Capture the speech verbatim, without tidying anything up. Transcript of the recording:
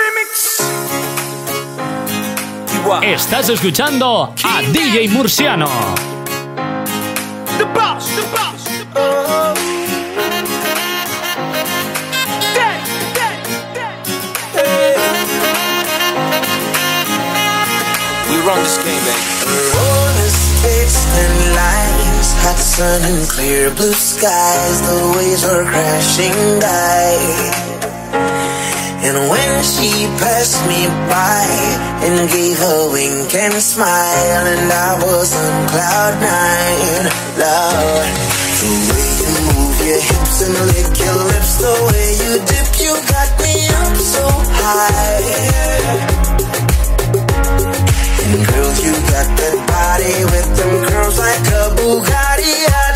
Estás escuchando a D J Murciano. The boss, the boss. Oh. Dead, dead, dead. Hey. We run this game, baby. Roller skates and lines, hot sun and clear blue skies. The waves were crashing by. And when she passed me by and gave a wink and smile, and I was on cloud nine, Lord. The way you move your hips and lick your lips, the way you dip, you got me up so high. And girl, you got that body with them curls like a Bugatti. I